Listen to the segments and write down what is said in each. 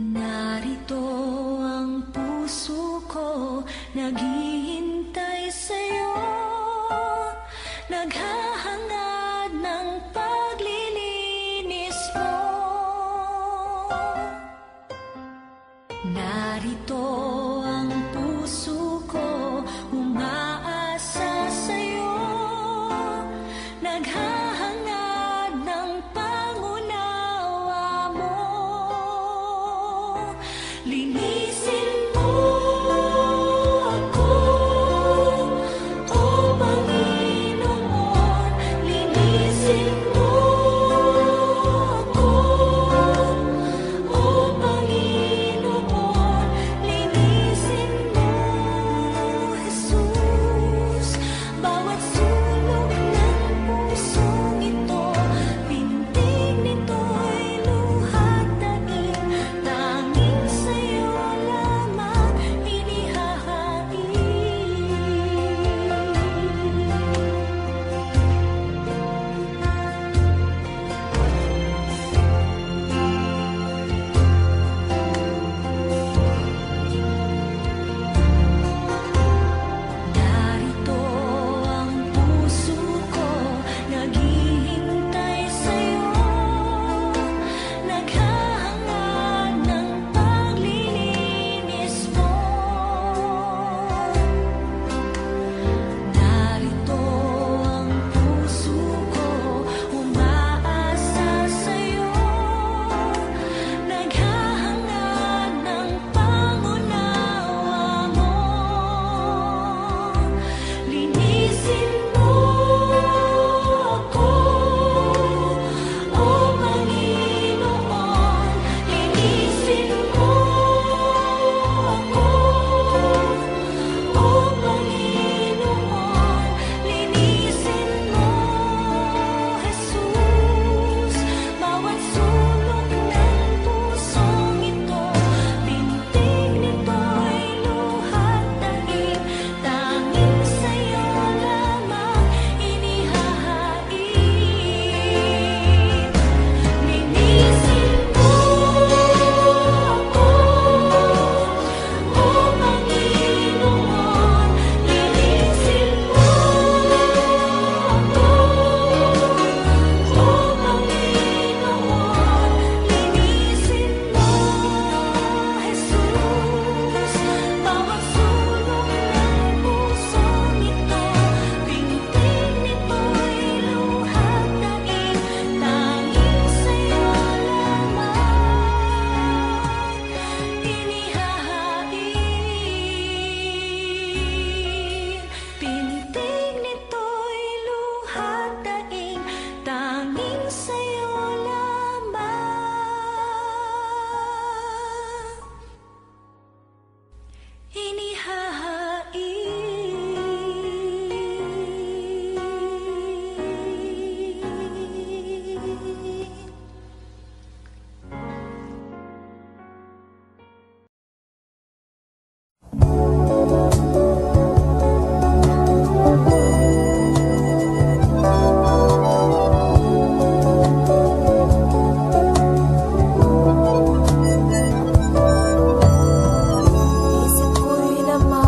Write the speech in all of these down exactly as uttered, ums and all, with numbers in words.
Narito ang puso ko, naghihintay sa'yo, naghahangad ng paglilinis mo. Narito ang puso ko, umaasa sa'yo, naghahangad ng pangunawa mo. Linisin mo ako, O Panginoon, linisin mo ako, O Panginoon, linisin mo, Jesus, bawat sulok ng pusong ito, pintig nito'y luhat daing, tanging sa'yo lamang inihahain. Narito ang puso ko, naghihintay sa'yo, naghahangad ng paglilinis mo. Narito ang puso ko, umaasa sa'yo, naghahangad ng pangunawa mo. Linisin mo ako, O Panginoon, linisin mo ako, O Panginoon, linisin mo, Jesus, bawat sulok ng pusong ito, pintig nito'y luhat daing, tanging sa'yo lamang inihahain. Linisin mo ako, O Panginoon, linisin mo ako, O Panginoon, linisin mo, Jesus, bawat sulok ng pusong ito, pintig nito'y luhat daing, tanging sa'yo lamang inihahain. Pintig nito'y luhat daing, tanging sa'yo lamang inihahain. Isip ko'y namang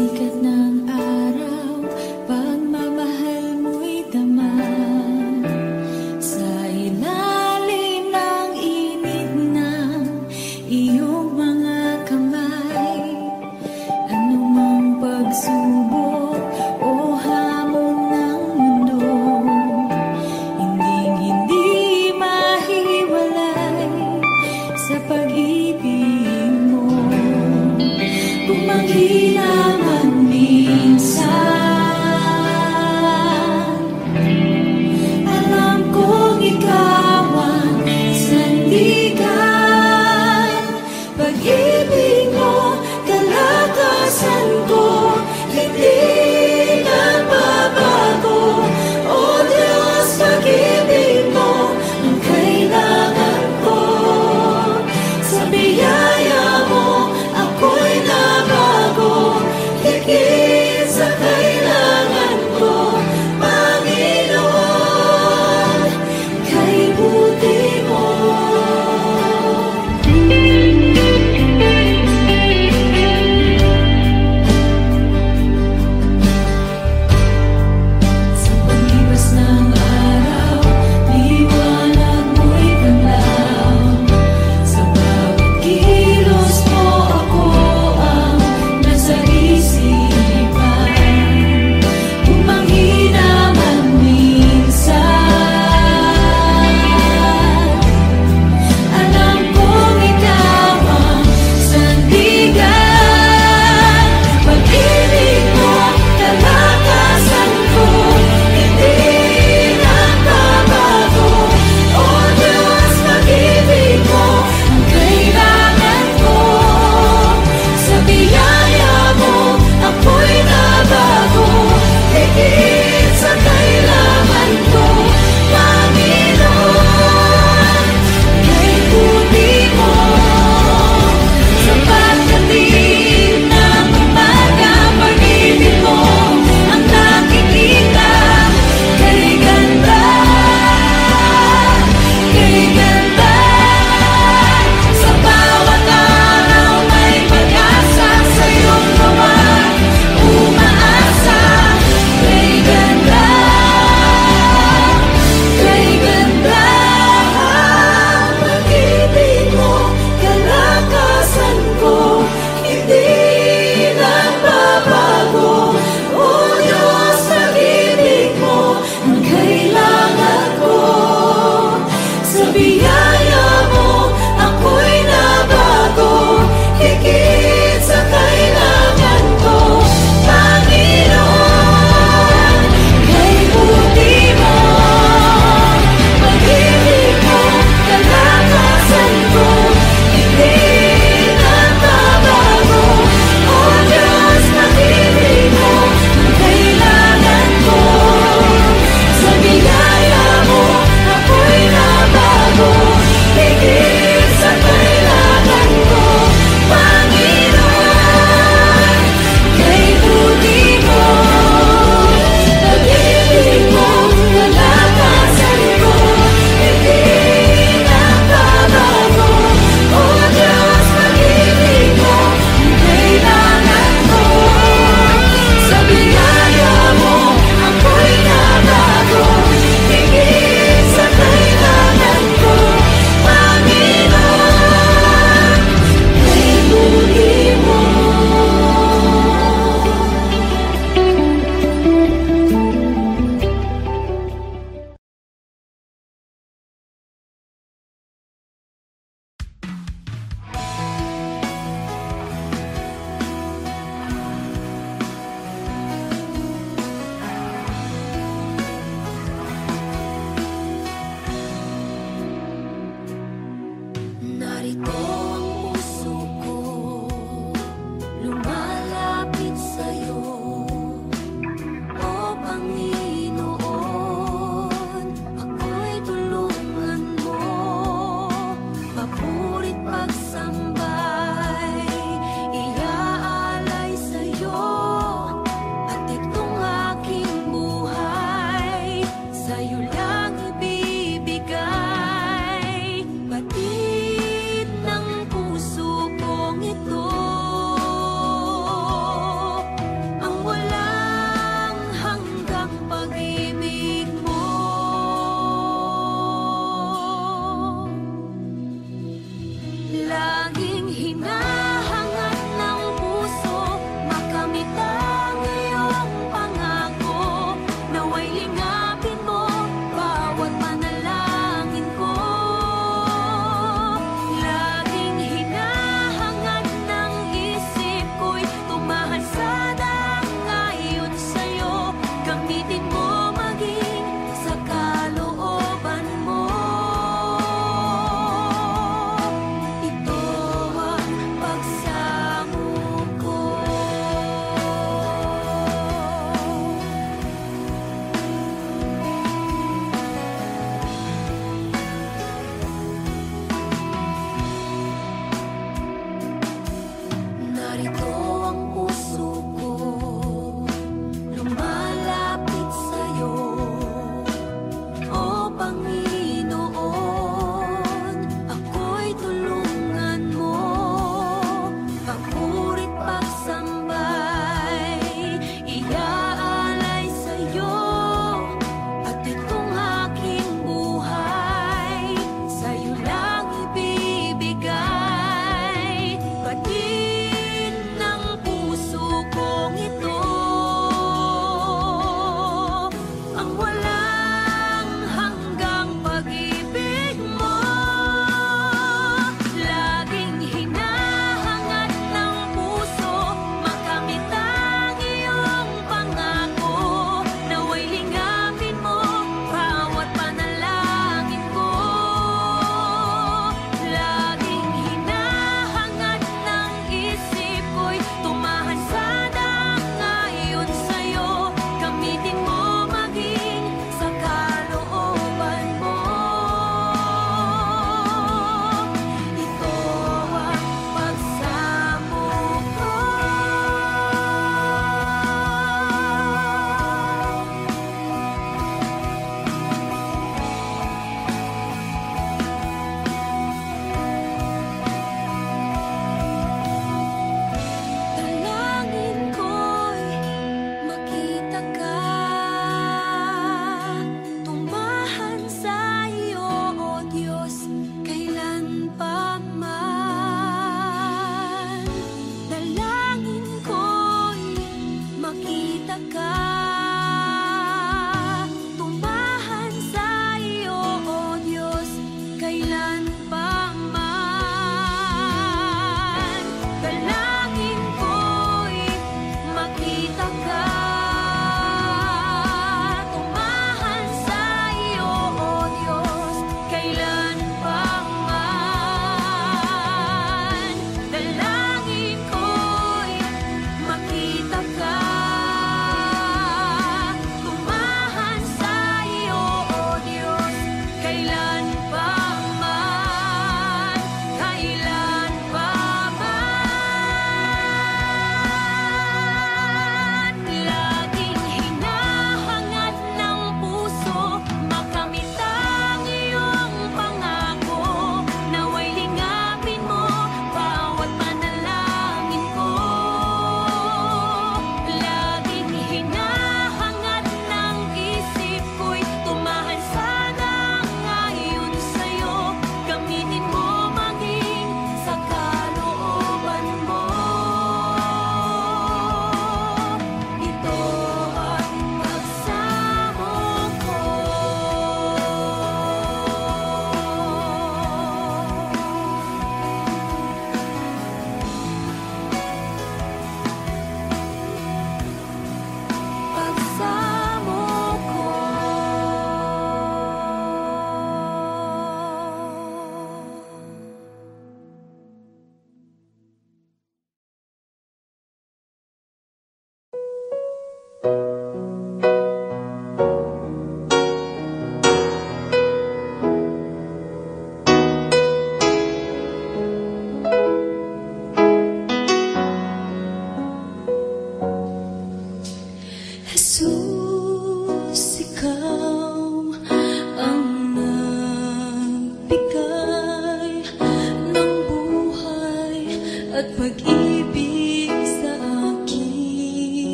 sikat ng araw, pagmamahal mo'y damay. Sa ilalim ng init ng iyong mga kamay, anumang pagsubok o hamon ng mundo, hinding-hindi mahiwalay sa pag-ibig mo. Kung manghina man minsan, alam kong ikaw ang sandigan. Pag-ibig mo, kalakasan ko, hindi nagbabago. O Diyos, pag-ibig mo ang kailangan ko. Sa biyaya mo, ako'y nabago.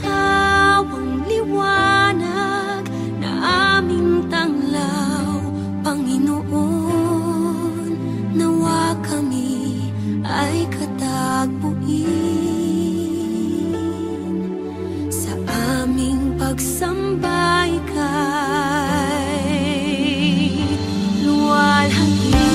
ikaw ang liwanag na aming tanglaw, Panginoon. Nawa kami ay katagpuin sa aming pagsamba ika'y luwalhati.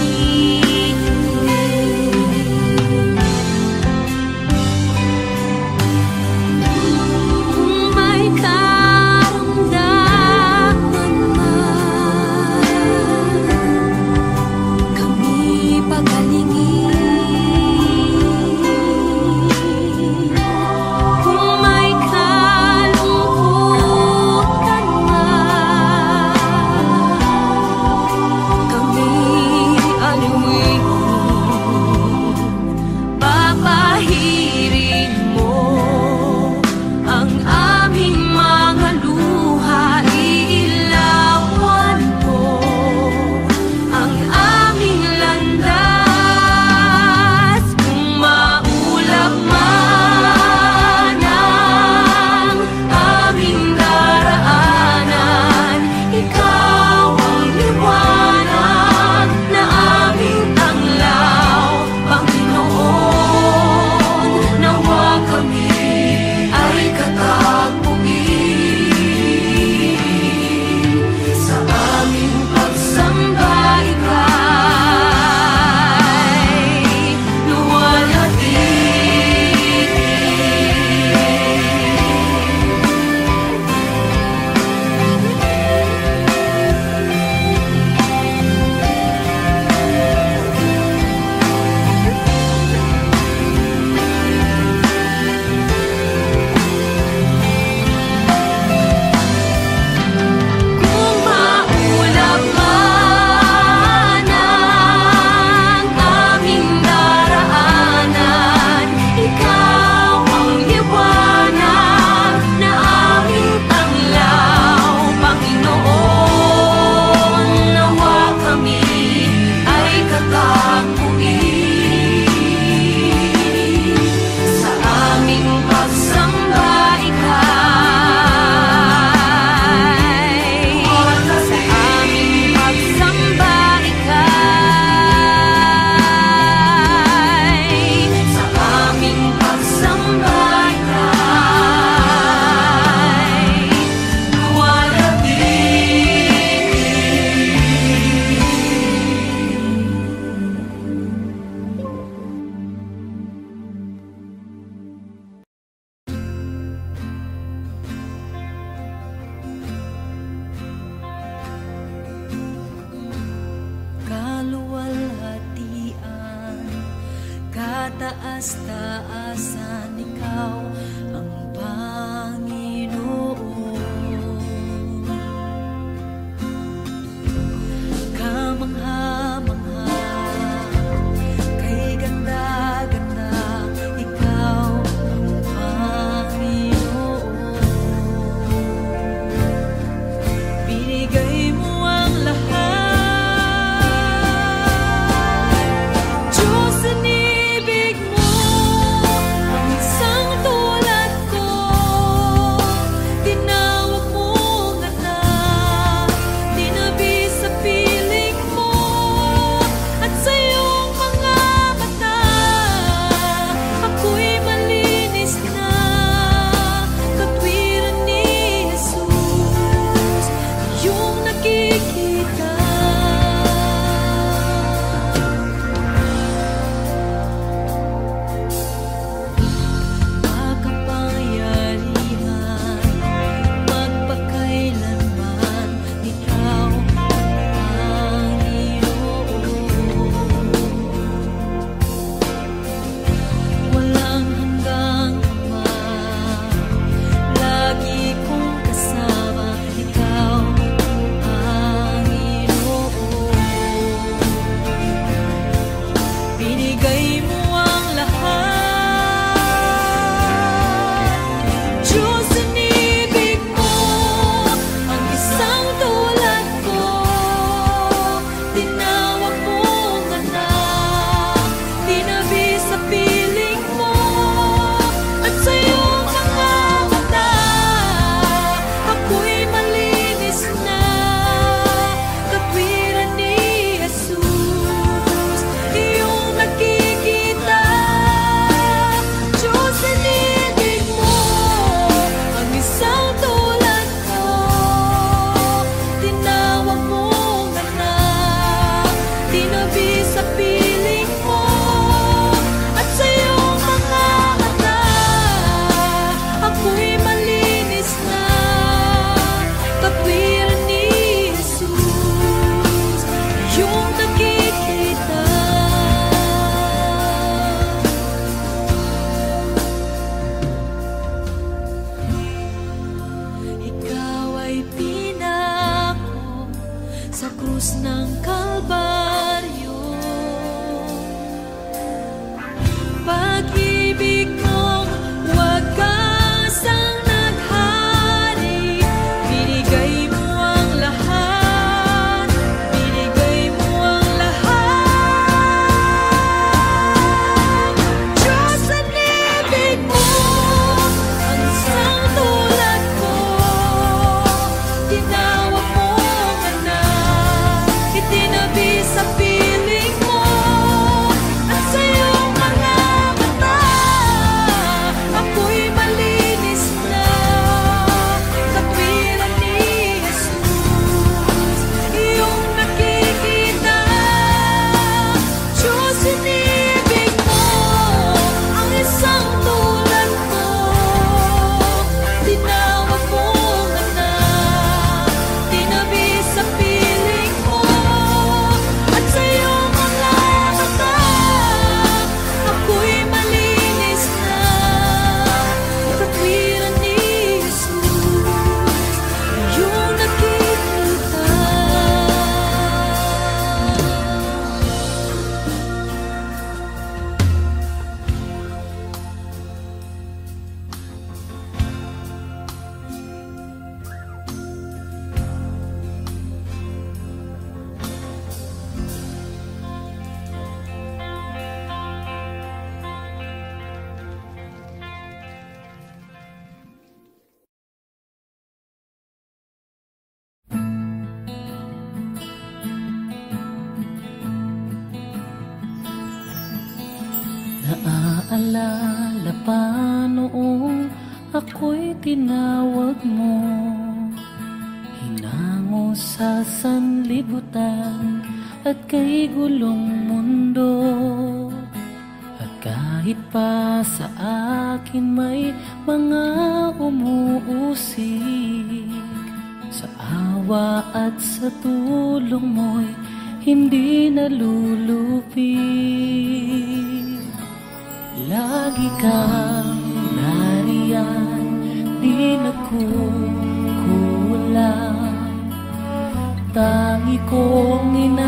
Taas-taasan, ikaw ang Panginoon. Kamangha-mangha, kay ganda-ganda, ikaw ang Panginoon. Binigay mo ang lahat, Diyos, inibig mo ng Kalbaryo. Pag-ibig mong wagasang naghari, binigay mo ang lahat, binigay mo ang lahat. Diyos, ang ibig mo, ang isang tulad ko, tinawag mo anak, itinabi sa piling mo, at sa iyong mga mata ako'y malinis na. Katwiran ni Jesus, iyong nakikita. Diyos, inibig mo ang isang tulad ko, tinawag mo anak, tinabi sa piling mo, at sa iyong mga mata ako'y malinis na. Katwiran ni Jesus, iyong nakikita. Naaalala pa noong ako'y tinawag mo, hinango sa sanlibutan at kay gulong mundo. At kahit pa sa akin may mga umuusig, sa awa at sa tulong mo'y hindi nalulupig. Lagi kang nariyan, di nagkukulang. Tangi kong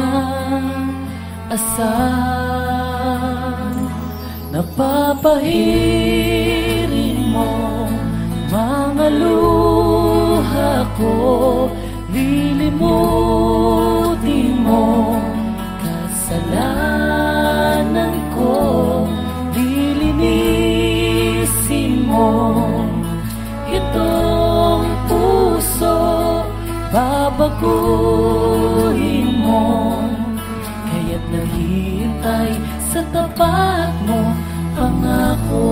inaasahan, napapahirin mo mga luha ko, lilimutin mo kasalanan ko, lilinisin mo itong puso, babaguhin mo, kaya't naghihintay sa tapat mo pangako.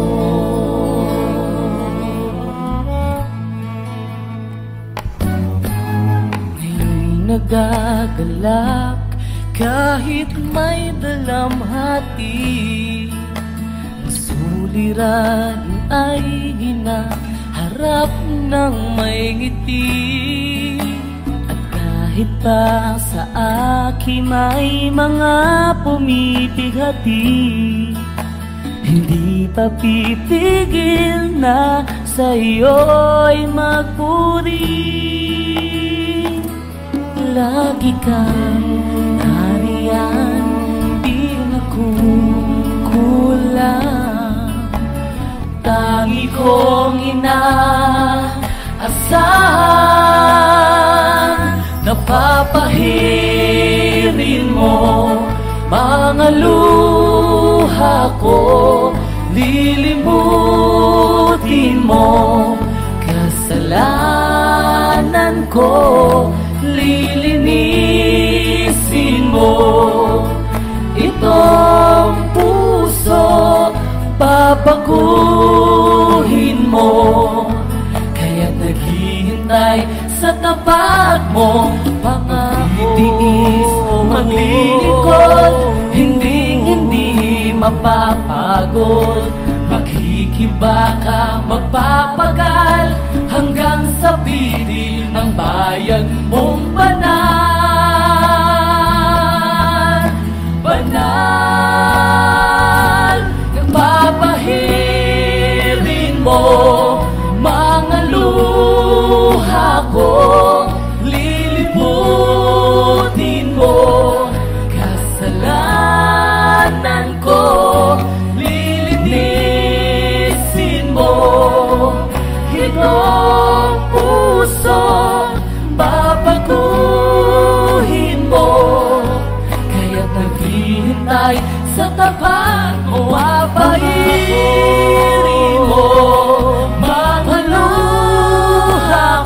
Ngayon'y nagagalak kahit may dalamhati, suliran ay hinaharap ng may ngiti. At kahit pa sa akin may mga pumipighati, hindi pa pipigil na sa'yo'y magpuri. Lagi kang nariyan, di nagkukulang. Tangi kong inaasahan, napapahirin mo mga luha ko, lilimutin mo kasalanan ko, lilinisin mo itong puso, babaguhin mo, kaya't naghihintay sa tapat mo pangako. Tiis, maglilingkod, hindi hindi mapapagod, maghihikibaka, magpapagal hanggang sa piling ng bayan mong banal. Banal, nagpapahirin mo mga luha ko, lilimutin mo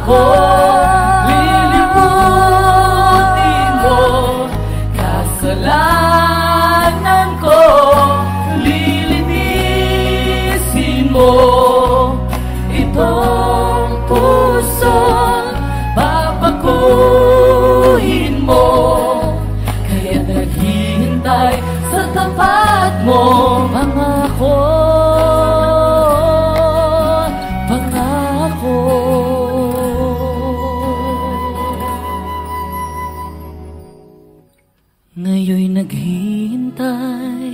pangako, lilimutin mo kasalanan ko, lilinisin mo itong puso, babaguhin mo, kaya naghihintay sa tapat mo, pangako, pangako. Ngayon'y naghihintay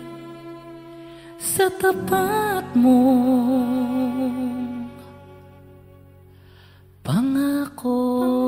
sa tapat mo, pangako.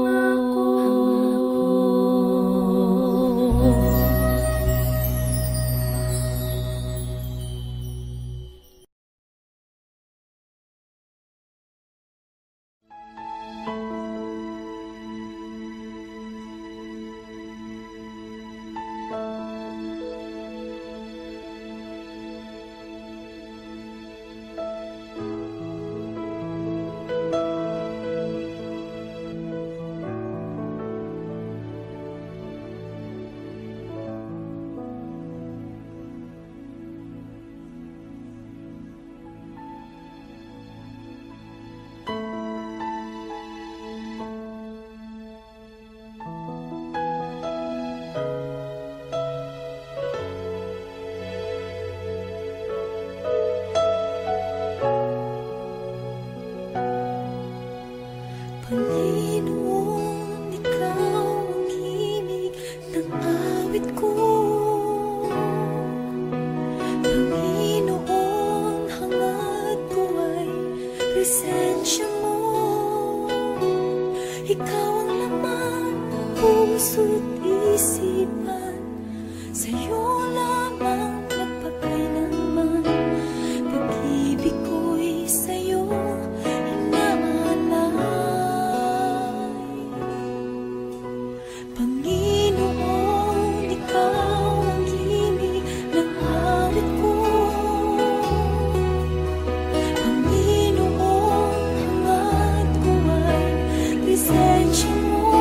Panginoon, ikaw ang himig ng awit ko. Panginoon, hangad ko ay presensya mo. Ikaw ang laman ng puso't isipan, sa'yo lamang magpakailanman. Pag-ibig ko'y sa'yo Panginoon, ikaw ang himig ng awit ko. Panginoon, hangad ko ay presensya mo.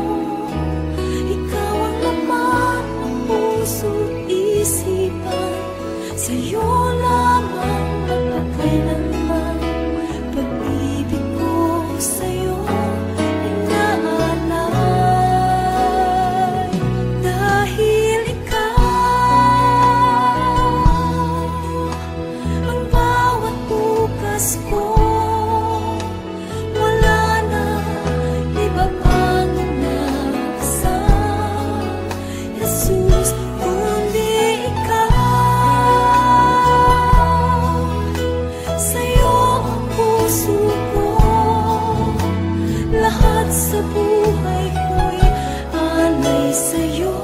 Ikaw ang laman ng puso't isipan, sa'yo lamang magpakailanman. Pag-ibig ko sa'yo sa buhay ko'y alay sa'yo,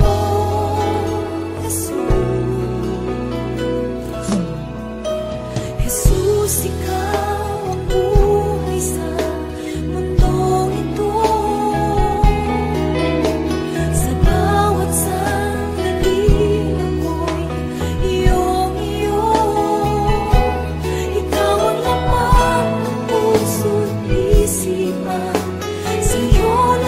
Jesus. Jesus, ikaw ang buhay sa mundong ito. Sa bawat sandali ako'y iyong-iyo. Ikaw ang laman ng puso't isipan, sa'yo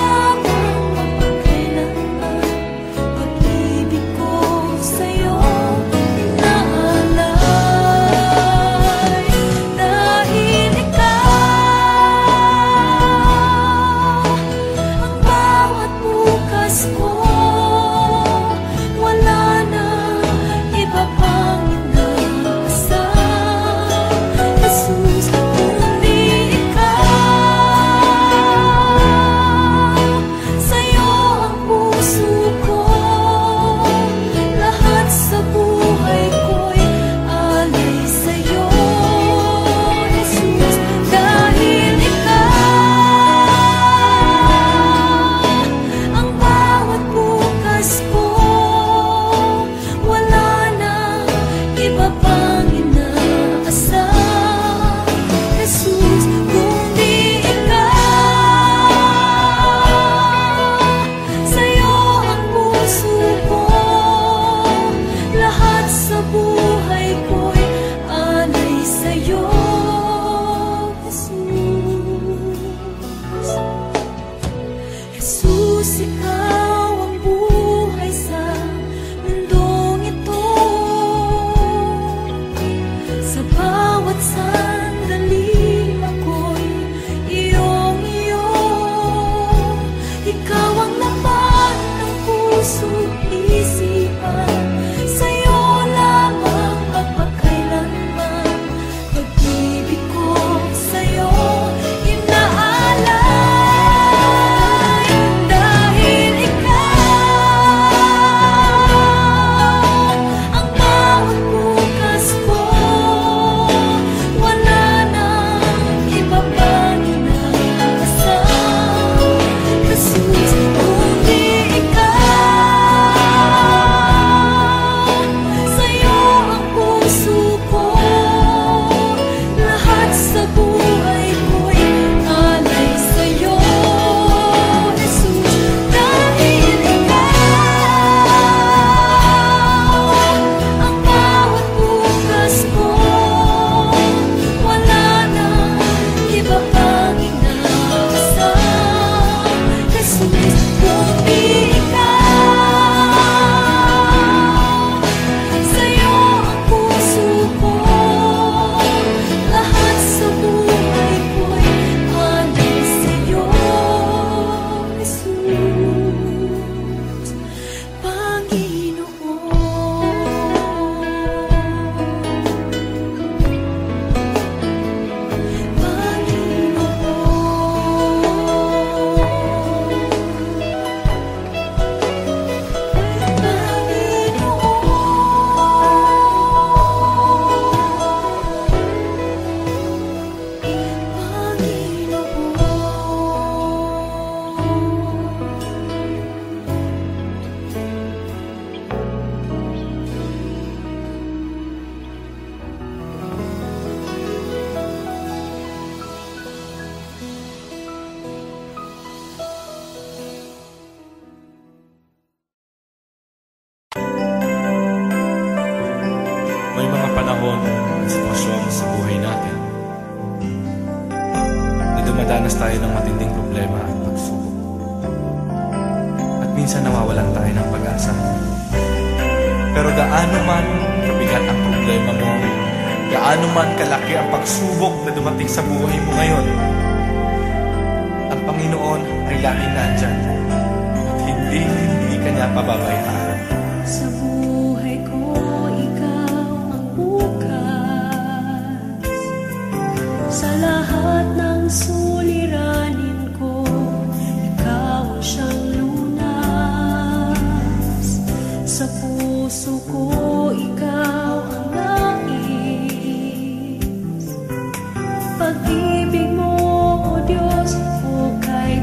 tayo ng matinding problema at pagsubok. At minsan nawawalan tayo ng pag-asa. Pero gaano man kabigat ang problema mo, gaano man kalaki ang pagsubok na dumating sa buhay mo ngayon, ang Panginoon ay laging nandyan at hindi, hindi ka niya pababayaan. Sa buhay ko, ikaw ang bukas. Sa lahat ng suliranin ko, ikaw ang siyang lunas. Sa puso ko, ikaw ang nais. Pag-ibig mo, O Diyos, hukay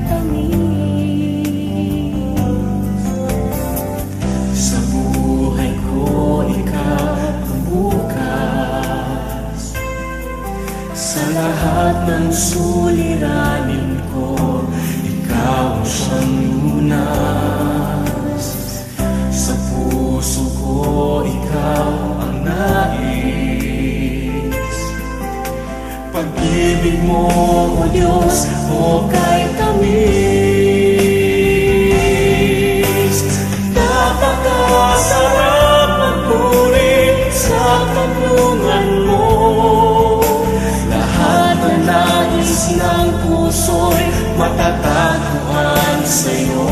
tamis. Sa buhay ko, ikaw ang bukas. Sa lahat ng suliranin ko, ikaw ang siyang lunas. Sa puso ko, ikaw ang nais. Pag-ibig mo, O Diyos, hukay tamis. Napakasarap magpuri sa kanlungan mo. Lahat ng nais ng puso'y matatagpuan sa'yo.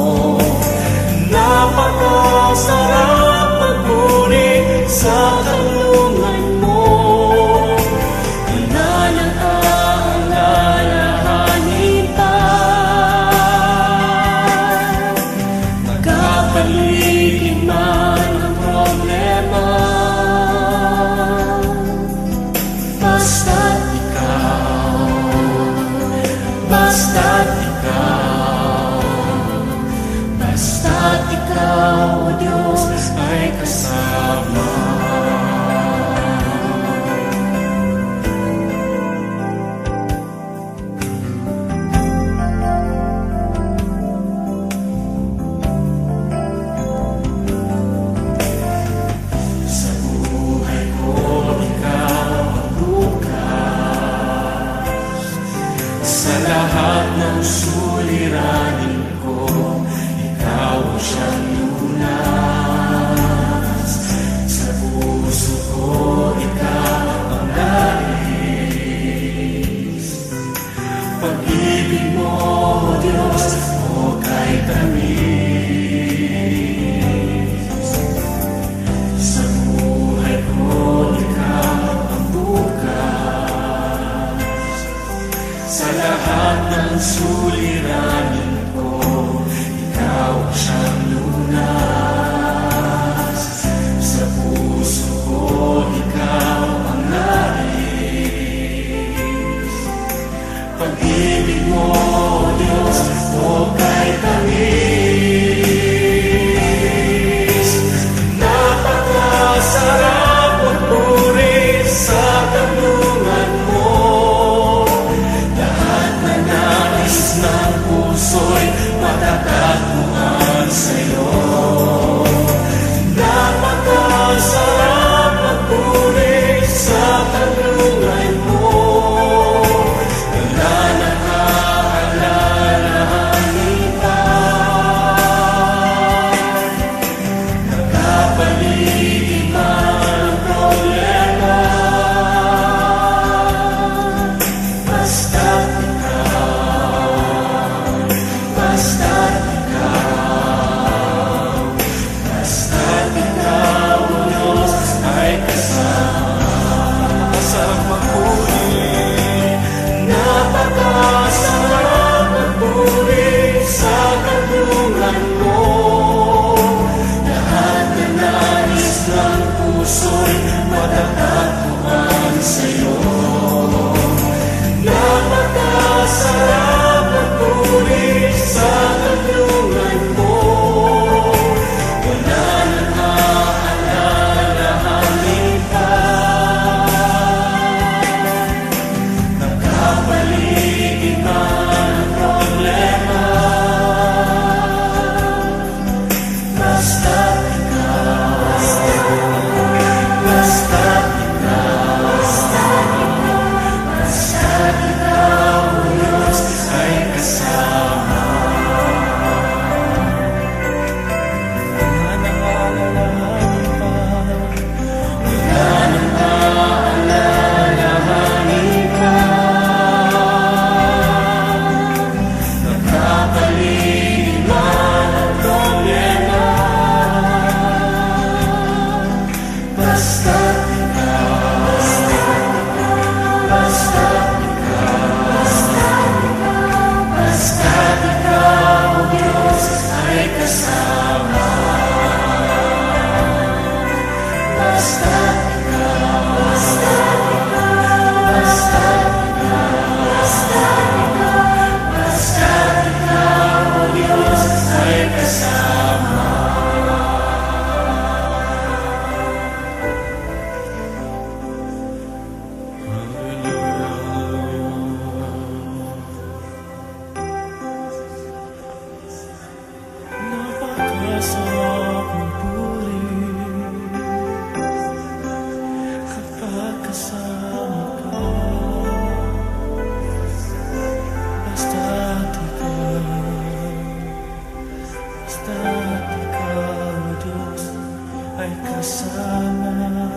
Napakasarap magpuri sa kanlungan mo. Wala nang aalalahanin pa. Magkapaligid man ang problema, basta't ikaw, basta't ikaw, basta't ikaw, O Diyos, ay kasama. Sa buhay ko, ikaw ang bukas. Sa lahat ng suliranin ko, ikaw ang siyang lunas. Sa puso ko, ikaw ang nais. Pag-ibig mo, O Diyos, hukay tamis. Sa buhay ko, ikaw ang bukas. Sa lahat ng suliranin ko, ikaw ang siyang lunas. Sa puso ko, ikaw ang nais. Pag-ibig mo, O Diyos, hukay tamis. Napakasarap magpuri sa kanlungan mo. Lahat na nais ng puso'y matatagpuan sa'yo. Napakasarap magpuri sa kanlungan mo. Wala nang aalalahanin pa. Nagkapaligid man ang problema, basta't ikaw, basta't ikaw, sa aking pulis kapag kasama ka. Basta't ikaw, basta't ikaw, Diyos, ay kasama.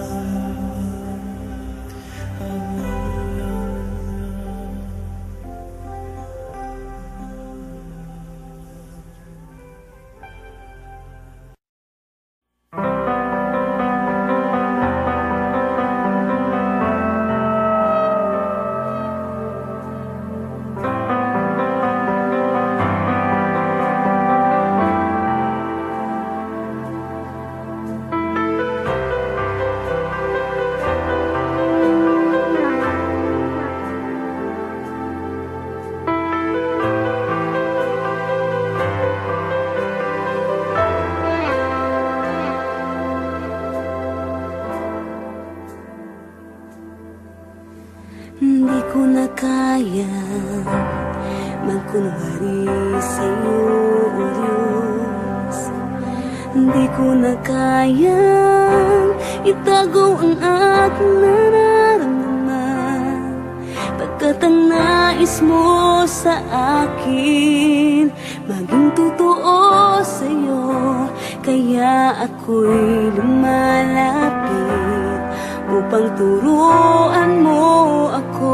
Hindi ko na kaya magkunwari sa'yo, O Diyos. Hindi ko na kaya itago ang aking nararamdaman, pagkat ang nais mo sa akin maging totoo sa'yo. Kaya ako'y lumalapit upang turuan mo ako.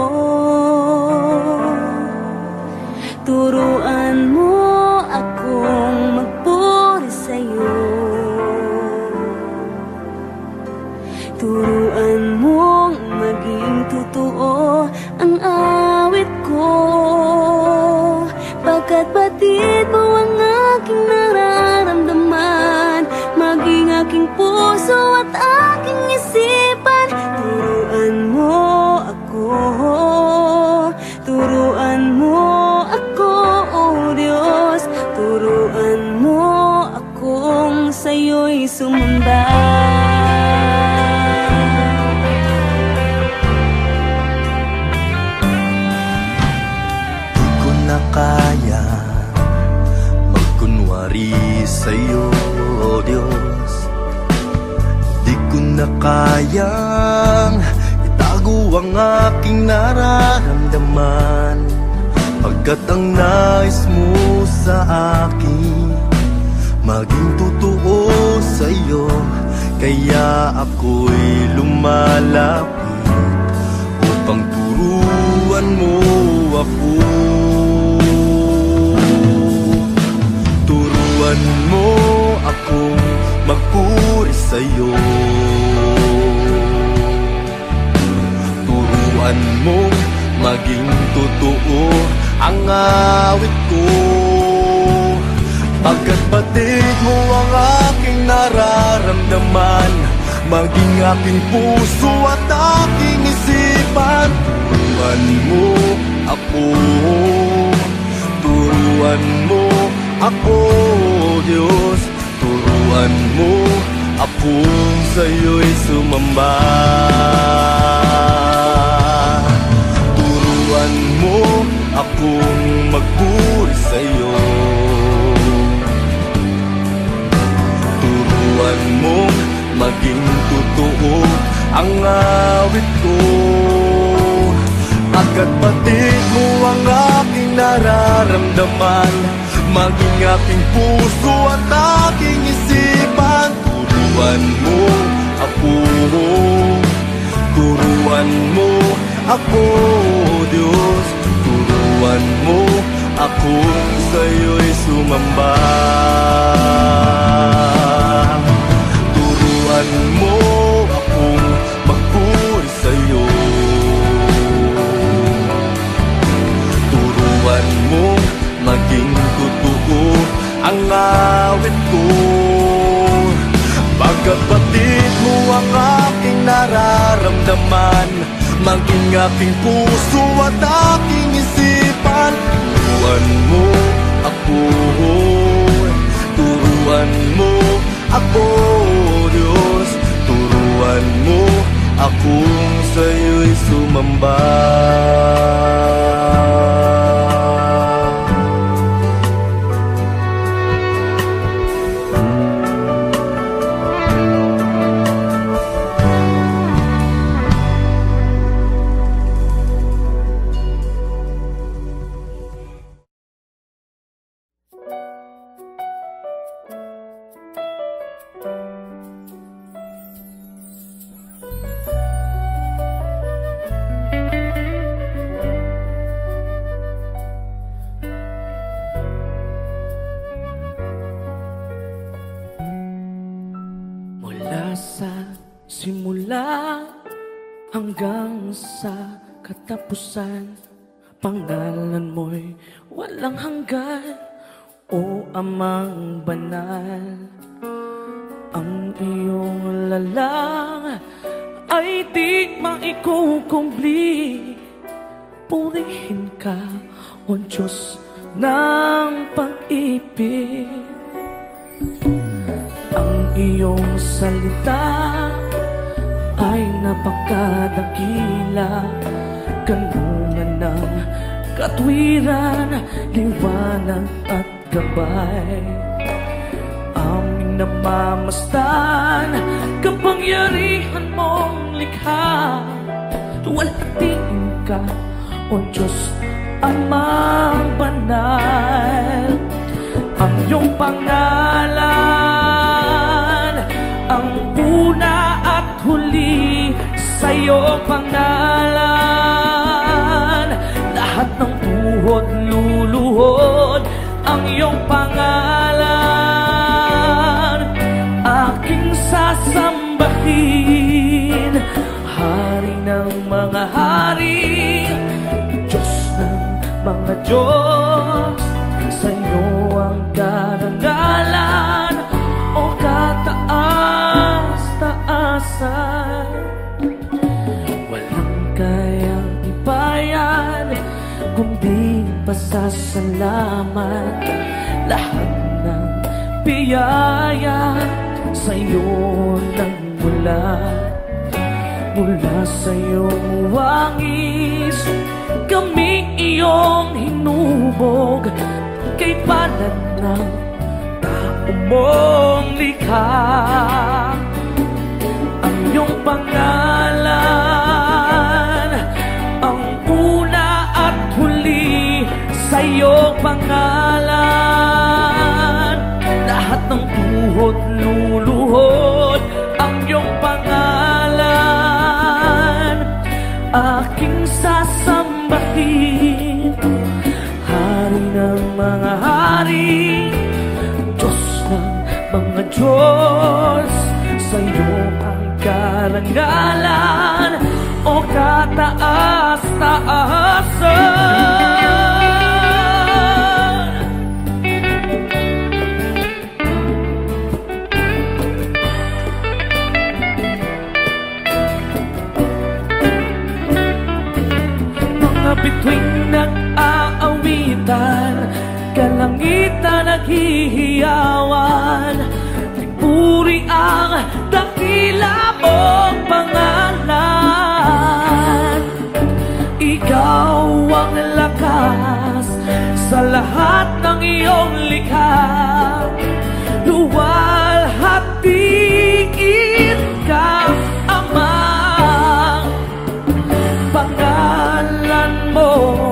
Turuan mo akong magpuri sa'yo. Turuan mong maging totoo ang awit ko, pagkat batid mo ang aking nararamdaman, maging aking puso at aking isipan. Turuan mo ako, turuan mo ako, O Diyos. Turuan mo akong sa'yo'y sumamba. Di ko na kaya magkunwari sa'yo, O Diyos. Di ko na kayang itago ang aking nararamdaman, pagkat ang nais mo sa akin maging totoo sa'yo. Kaya ako'y lumalapit upang turuan mo ako. Turuan mo akong magpuri sa'yo. Turuan mo maging totoo ang awit ko, pagkat batid mo ang aking nararamdaman, maging aking puso at aking isipan. Turuan mo ako, turuan mo ako, Diyos. Turuan mo akong sa'yo'y sumamba. Turuan mo akong magpuri sa'yo. Turuan mo maging totoo ang awit ko, pagkat batid mo ang aking nararamdaman, maging aking puso at aking isipan. Turuan mo ako, turuan mo ako, Diyos. Turuan mo akong sa'yo'y sumamba. Turuan mo akong magpuri sa'yo. Turuan mo maging totoo ang awit ko, pagkat batid mo ang aking nararamdaman, maging aking puso at aking isipan. Turuan mo ako, turuan mo ako, Diyos. Turuan mo akong sa'yo'y sumamba. Mula sa simula hanggang sa katapusan, pangalan mo'y walang hanggan, o Amang banal. Ang iyong lalang ay di maikukumpli. Purihin ka, O Diyos ng pag-ibig. Ang iyong salita ay napakadakila, kanungan ng katwiran, liwanag at gabay. Aming namamastan, kapangyarihan mong likha. Luwalhatiin ka, O Diyos, Amang banal. Ang iyong pangalan, ang una at huli, sa iyong pangalan lahat ng tuhod luluhod. Ang iyong pangalan aking sasambahin, Hari ng mga hari, Diyos ng mga Diyos. Sa iyo ang karangalan, o kataas-taasan. Walang kayang ibayan kundi pasasalamat. Lahat ng biyaya sa iyo nagmula. Mula sa iyong wangis kami iyong hinubog, kay palad ng tao mong likha. Ang iyong pangalan, ang una at huli, sa iyong pangalan lahat ng tuhod luluhod. Ang iyong pangalan aking sasambahin, Hari ng mga hari, Diyos ng mga Diyos. Sa iyo ang karangalan, o kataas-taasan. Mga bituin nag-aawitan, kalangitan naghihiyawan. Puri ang dakila mong pangalan. Ikaw ang lakas sa lahat ng iyong likha. Luwalhatiin ka, Ama. Pangalan mo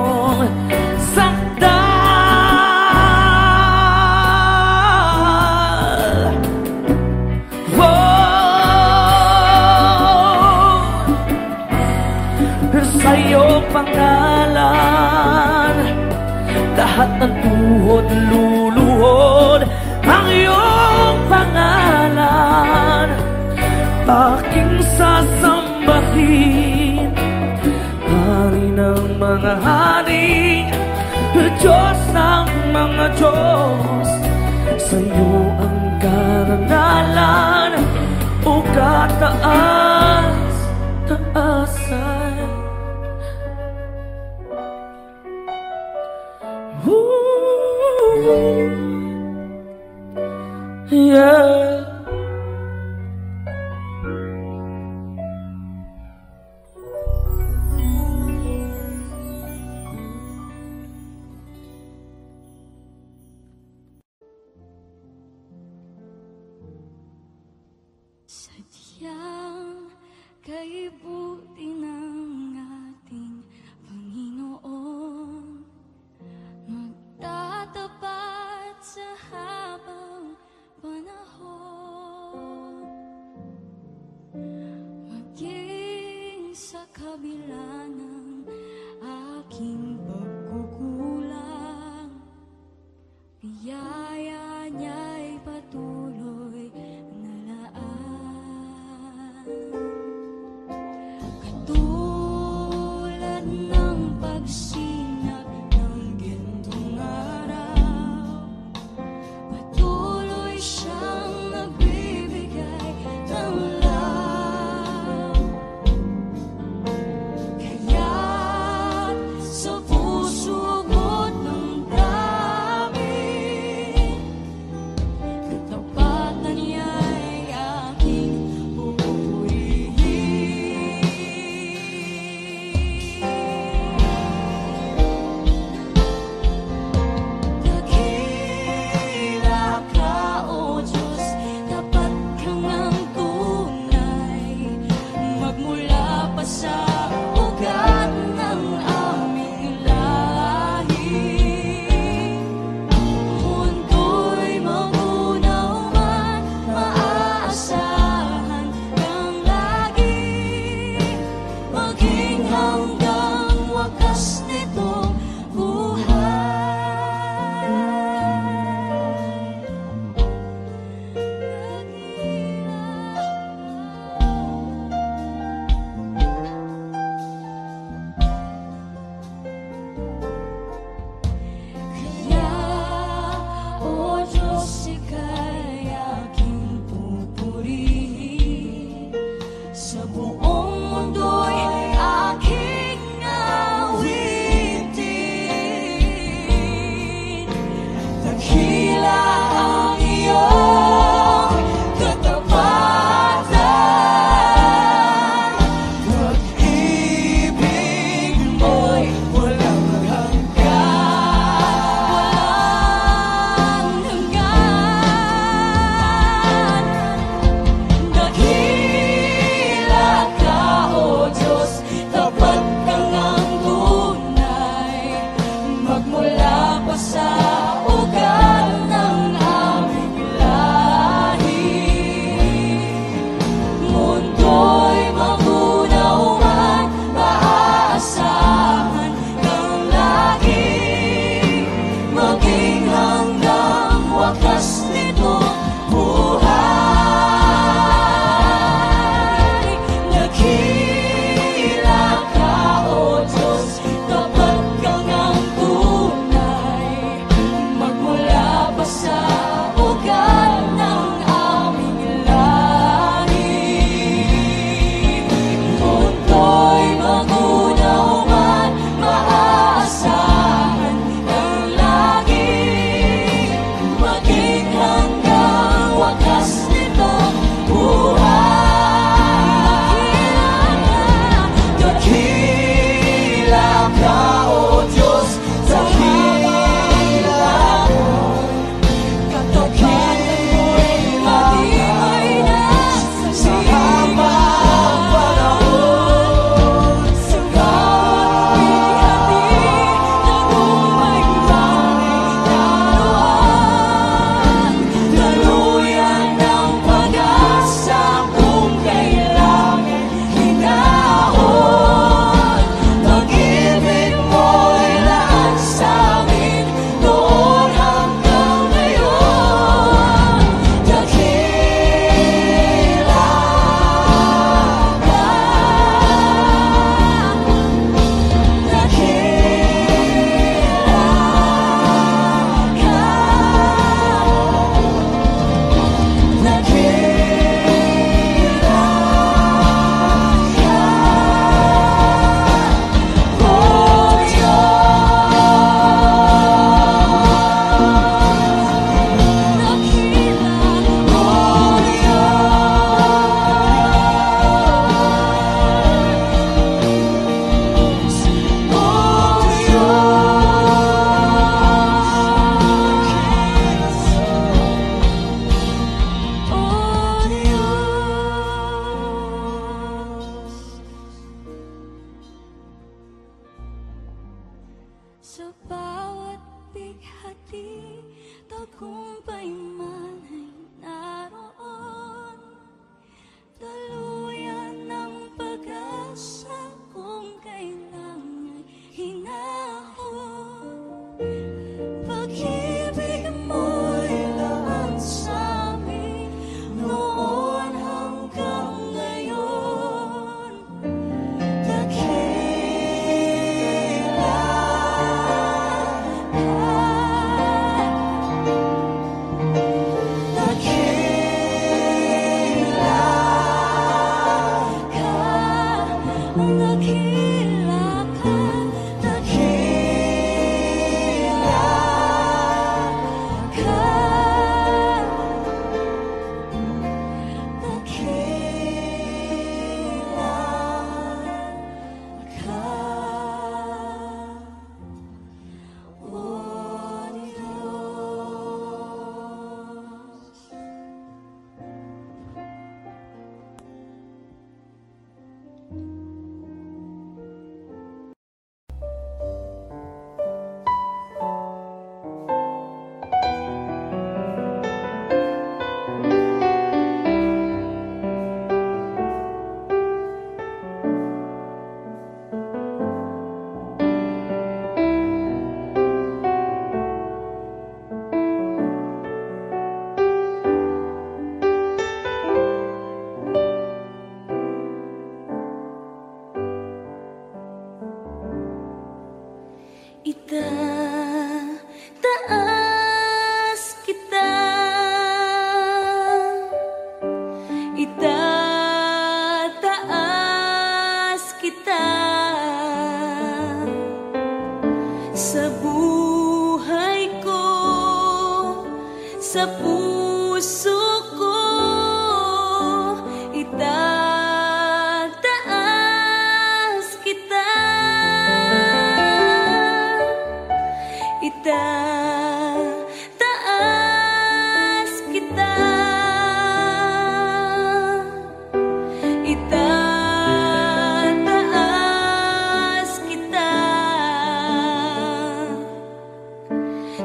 sa iyong pangalan lahat ng tuhod luluhod. Ang iyong pangalan aking sasambahin, Hari ng mga hari, Diyos ng mga Diyos. Sa iyo ang karangalan, o kataas-taasan. Yeah. Sadyang kay buti ng ating Panginoon, magtatapat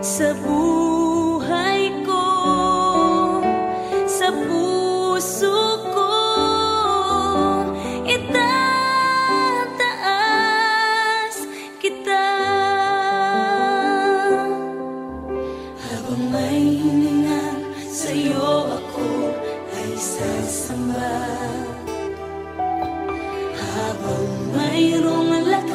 sa buhay ko, sa puso ko, itataas kita. Habang may hininga sa'yo ako ay sasamba, habang mayroong lakas